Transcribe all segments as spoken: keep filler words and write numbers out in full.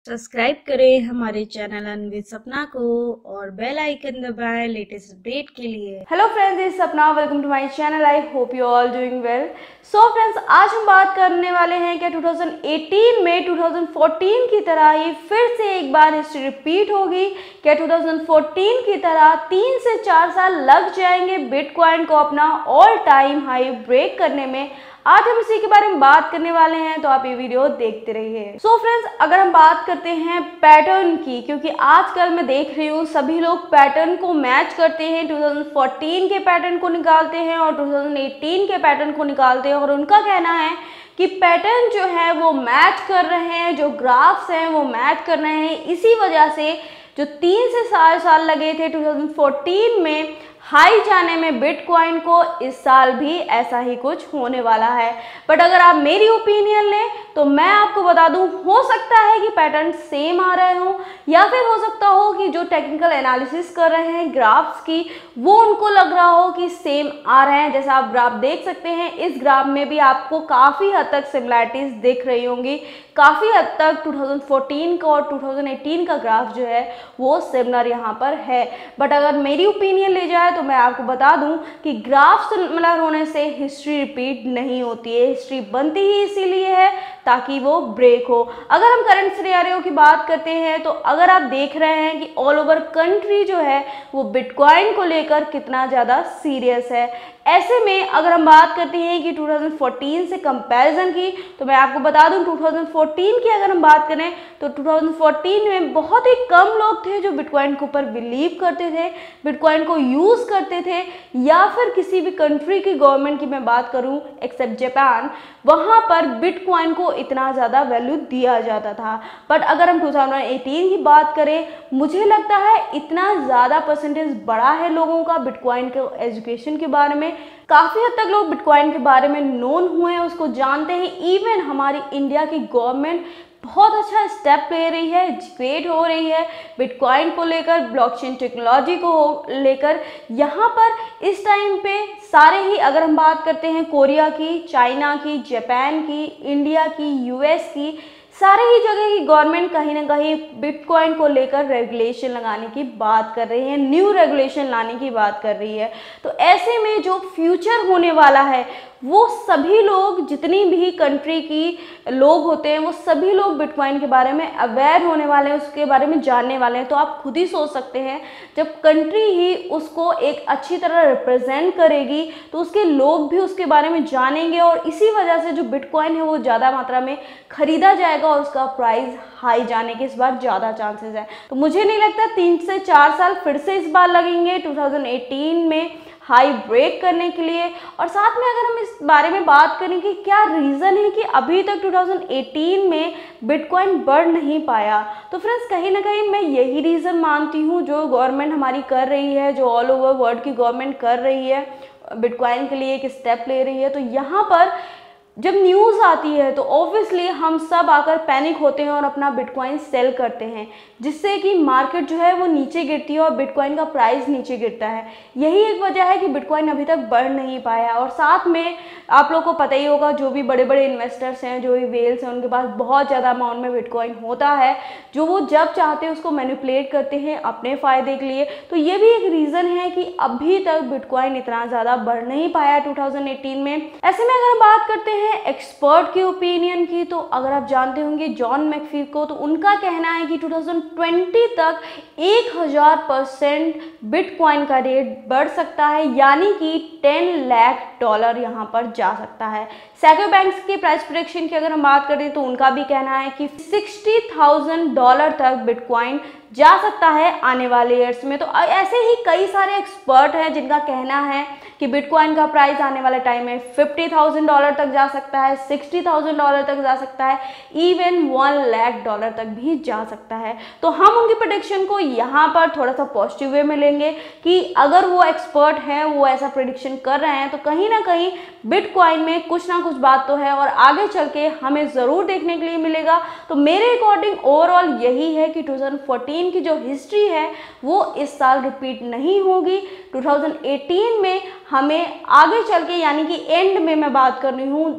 Subscribe करें हमारे channel अनविद Sapna को और बेल आइकन दबाएं लेटेस्ट अपडेट के लिए। Hello friends, this is Sapna. Welcome to my channel. I hope you all doing well. So friends, आज हम बात करने वाले हैं कि दो हज़ार अठारह में दो हज़ार चौदह की तरह ही फिर से एक बार हिस्ट्री रिपीट होगी। क्या दो हज़ार चौदह की तरह तीन से चार साल लग जाएंगे बिटकॉइन को अपना ऑल टाइम हाई ब्रेक करने में? आज हम इसी के बारे में बात करने वाले हैं, तो आप ये वीडियो देखते रहिए। सो फ्रेंड्स, अगर हम बात करते हैं पैटर्न की, क्योंकि आजकल मैं देख रही हूँ सभी लोग पैटर्न को मैच करते हैं, दो हज़ार चौदह के पैटर्न को निकालते हैं और दो हज़ार अठारह के पैटर्न को निकालते हैं और उनका कहना है कि पैटर्न जो है वो मैच कर रहे हैं, जो ग्राफ्स हैं वो मैच कर रहे हैं। इसी वजह से जो तीन से चार साल लगे थे दो हज़ार चौदह में हाई जाने में बिटकॉइन को, इस साल भी ऐसा ही कुछ होने वाला है। बट अगर आप मेरी ओपिनियन लें तो मैं आपको बता दूं, हो सकता है कि पैटर्न सेम आ रहे हो या फिर हो सकता हो कि जो टेक्निकल एनालिसिस कर रहे हैं ग्राफ्स की, वो उनको लग रहा हो कि सेम आ रहे हैं। जैसा आप ग्राफ देख सकते हैं, इस ग्राफ में भी आपको काफ़ी हद तक सिमिलैरिटीज दिख रही होंगी। काफ़ी हद तक दो हज़ार चौदह का और दो हज़ार अठारह का ग्राफ जो है वो सिमिलर यहाँ पर है। बट अगर मेरी ओपिनियन ले जाए तो मैं आपको बता दूं कि ग्राफ सिमिलर होने से हिस्ट्री रिपीट नहीं होती है। हिस्ट्री बनती ही इसीलिए है ताकि वो ब्रेक हो। अगर हम करंट सिनेरियो की बात करते हैं तो अगर आप देख रहे हैं कि ऑल ओवर कंट्री जो है वो बिटकॉइन को लेकर कितना ज़्यादा सीरियस है, ऐसे में अगर हम बात करते हैं कि दो हज़ार चौदह से कंपैरिजन की, तो मैं आपको बता दूं दो हज़ार चौदह की अगर हम बात करें तो दो हज़ार चौदह में बहुत ही कम लोग थे जो बिटकॉइन के ऊपर बिलीव करते थे, बिटकॉइन को यूज़ करते थे, या फिर किसी भी कंट्री की गवर्नमेंट की मैं बात करूं एक्सेप्ट जापान, वहाँ पर बिटकॉइन को इतना ज़्यादा वैल्यू दिया जाता था। बट अगर हम दो हज़ार अठारह की बात करें, मुझे लगता है इतना ज़्यादा परसेंटेज बढ़ा है लोगों का बिटकॉइन के एजुकेशन के बारे में। काफ़ी हद तक लोग बिटकॉइन के बारे में नोन हुए हैं, उसको जानते हैं। इवन हमारी इंडिया की गवर्नमेंट बहुत अच्छा स्टेप ले रही है, एजुकेट हो रही है बिटकॉइन को लेकर, ब्लॉकचेन टेक्नोलॉजी को लेकर। यहाँ पर इस टाइम पे सारे ही, अगर हम बात करते हैं कोरिया की, चाइना की, जापान की, इंडिया की, यूएस की, सारे ही जगह की गवर्नमेंट कहीं ना कहीं बिटकॉइन को लेकर रेगुलेशन लगाने की बात कर रही है, न्यू रेगुलेशन लाने की बात कर रही है। तो ऐसे में जो फ्यूचर होने वाला है वो सभी लोग, जितनी भी कंट्री की लोग होते हैं, वो सभी लोग बिटकॉइन के बारे में अवेयर होने वाले हैं, उसके बारे में जानने वाले हैं। तो आप खुद ही सोच सकते हैं, जब कंट्री ही उसको एक अच्छी तरह रिप्रेजेंट करेगी तो उसके लोग भी उसके बारे में जानेंगे और इसी वजह से जो बिटकॉइन है वो ज़्यादा मात्रा में खरीदा जाएगा और उसका प्राइस हाई जाने के इस बार ज़्यादा चांसेस है। तो मुझे नहीं लगता तीन से चार साल फिर से इस बार लगेंगे दो हज़ार अठारह में हाई ब्रेक करने के लिए। और साथ में अगर हम इस बारे में बात करें कि क्या रीज़न है कि अभी तक दो हज़ार अठारह में बिटकॉइन बढ़ नहीं पाया, तो फ्रेंड्स कहीं ना कहीं मैं यही रीज़न मानती हूँ जो गवर्नमेंट हमारी कर रही है, जो ऑल ओवर वर्ल्ड की गवर्नमेंट कर रही है, बिटकॉइन के लिए एक स्टेप ले रही है। तो यहाँ पर जब न्यूज़ आती है तो ऑब्वियसली हम सब आकर पैनिक होते हैं और अपना बिटकॉइन सेल करते हैं, जिससे कि मार्केट जो है वो नीचे गिरती है और बिटकॉइन का प्राइस नीचे गिरता है। यही एक वजह है कि बिटकॉइन अभी तक बढ़ नहीं पाया। और साथ में आप लोगों को पता ही होगा, जो भी बड़े बड़े इन्वेस्टर्स हैं, जो भी वेल्स हैं, उनके पास बहुत ज़्यादा अमाउंट में बिटकॉइन होता है, जो वो जब चाहते हैं उसको मैनिपुलेट करते हैं अपने फ़ायदे के लिए। तो ये भी एक रीज़न है कि अभी तक बिटकॉइन इतना ज़्यादा बढ़ नहीं पाया दो हज़ार अठारह में। ऐसे में अगर हम बात करते हैं एक्सपर्ट की ओपिनियन की, तो अगर आप जानते होंगे जॉन मैकफी को, तो उनका कहना है कि दो हज़ार बीस तक एक हज़ार परसेंट बिटकॉइन का रेट बढ़ सकता है, यानी कि दस लाख डॉलर यहाँ पर जा सकता है। सैको बैंक्स के प्राइस प्रेडिक्शन की अगर हम बात करें तो उनका भी कहना है कि साठ हज़ार डॉलर तक बिटकॉइन जा सकता है आने वाले ईयर्स में। तो ऐसे ही कई सारे एक्सपर्ट हैं जिनका कहना है कि बिटकॉइन का प्राइस आने वाले टाइम में पचास हज़ार डॉलर तक जा सकता है, साठ हज़ार डॉलर तक जा सकता है, इवन एक लाख डॉलर तक भी जा सकता है। तो हम उनकी प्रेडिक्शन को यहाँ पर थोड़ा सा पॉजिटिव वे में लेंगे कि अगर वो एक्सपर्ट हैं, वो ऐसा प्रेडिक्शन कर रहे हैं, तो कहीं ना कहीं बिटकॉइन में कुछ ना कुछ बात तो है और आगे चल के हमें ज़रूर देखने के लिए मिलेगा। तो मेरे अकॉर्डिंग ओवरऑल यही है कि दो हज़ार चौदह की जो हिस्ट्री है वो इस साल रिपीट नहीं होगी। दो हज़ार अठारह में हमें आगे चल के, यानी कि एंड में मैं बात कर रही हूँ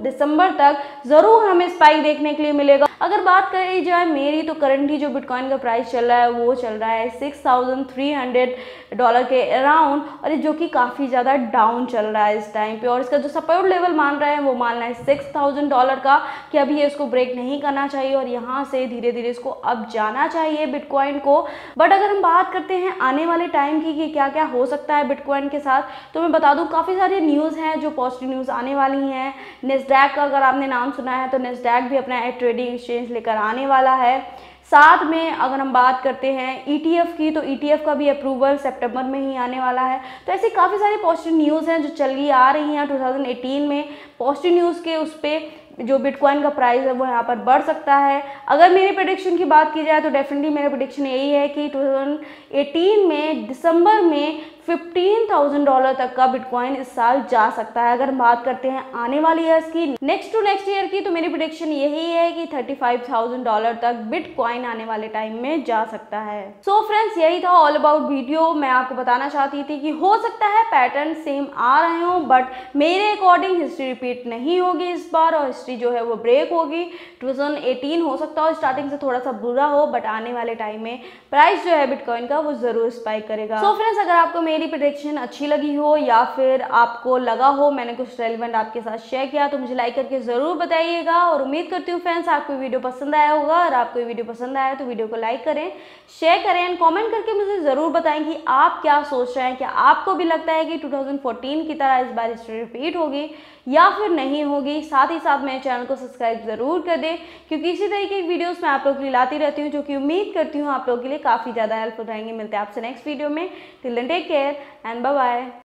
दिसंबर तक ज़रूर हमें स्पाइक देखने के लिए मिलेगा। अगर बात करी जाए मेरी, तो करंटली जो बिटकॉइन का प्राइस चल रहा है वो चल रहा है six thousand three hundred dollar के अराउंड, और जो कि काफ़ी ज़्यादा डाउन चल रहा है इस टाइम पे। और इसका जो सपोर्ट लेवल मान रहा है वो मान रहा है सिक्स थाउजेंड डॉलर का, कि अभी ये इसको ब्रेक नहीं करना चाहिए और यहाँ से धीरे धीरे इसको अब जाना चाहिए बिटकॉइन को। बट अगर हम बात करते हैं आने वाले टाइम की कि क्या क्या हो सकता है बिटकॉइन के साथ, तो मैं बता दूं काफ़ी सारी न्यूज़ हैं जो पॉजिटिव न्यूज़ आने वाली हैं। नेस्डैक का अगर आपने नाम सुना है तो नेस्डैक भी अपना एक ट्रेडिंग एक्सचेंज लेकर आने वाला है। साथ में अगर हम बात करते हैं ईटीएफ की, तो ईटीएफ का भी अप्रूवल सितंबर में ही आने वाला है। तो ऐसी काफ़ी सारी पॉजिटिव न्यूज़ हैं जो चली आ रही हैं टू थाउजेंड एटीन में। पॉजिटिव न्यूज़ के उस पर जो बिटकॉइन का प्राइस है वो यहाँ पर बढ़ सकता है। अगर मेरी प्रेडिक्शन की बात की जाए तो डेफिनेटली मेरा प्रेडिक्शन यही है कि टू थाउजेंड एटीन में दिसंबर में फिफ्टीन थाउजेंड डॉलर तक का बिटकॉइन इस साल जा सकता है। अगर बात करते हैं आने वाली ईयर्स की, नेक्स्ट टू नेक्स्ट ईयर की, तो मेरी प्रेडिक्शन यही है कि थर्टी फाइव थाउजेंड डॉलर तक बिटकॉइन आने वाले टाइम में जा सकता है। सो so फ्रेंड्स, यही था ऑल अबाउट वीडियो। मैं आपको बताना चाहती थी कि हो सकता है पैटर्न सेम आ रहे हों, बट मेरे अकॉर्डिंग हिस्ट्री रिपीट नहीं होगी इस बार, और हिस्ट्री जो है वो ब्रेक होगी। टू थाउजेंड एटीन हो सकता हो स्टार्टिंग से थोड़ा सा बुरा हो, बट आने वाले टाइम में प्राइस जो है बिटकॉइन का वो जरूर स्पाइक करेगा। सो so फ्रेंड्स, अगर आपको मेरी प्रेडिक्शन अच्छी लगी हो या फिर आपको लगा हो मैंने कुछ रेलिवेंट आपके साथ शेयर किया, तो मुझे लाइक करके जरूर बताइएगा। और उम्मीद करती हूँ फ्रेंड्स आपको वीडियो पसंद आया होगा। और आपको वीडियो पसंद आया तो वीडियो को लाइक करें, शेयर करें एंड कमेंट करके मुझे जरूर बताएं कि आप क्या सोच रहे हैं। क्या आपको भी लगता है कि टू थाउजेंड फोर्टीन की तरह इस बार हिस्ट्री रिपीट होगी या फिर नहीं होगी? साथ ही साथ मेरे चैनल को सब्सक्राइब जरूर कर दें, क्योंकि इसी तरीके की वीडियोस मैं आप लोगों के लिए लाती रहती हूँ, जो कि उम्मीद करती हूँ आप लोगों के लिए काफ़ी ज़्यादा हेल्पफुल रहेंगे। मिलते हैं आपसे नेक्स्ट वीडियो में। Till then take care and bye bye.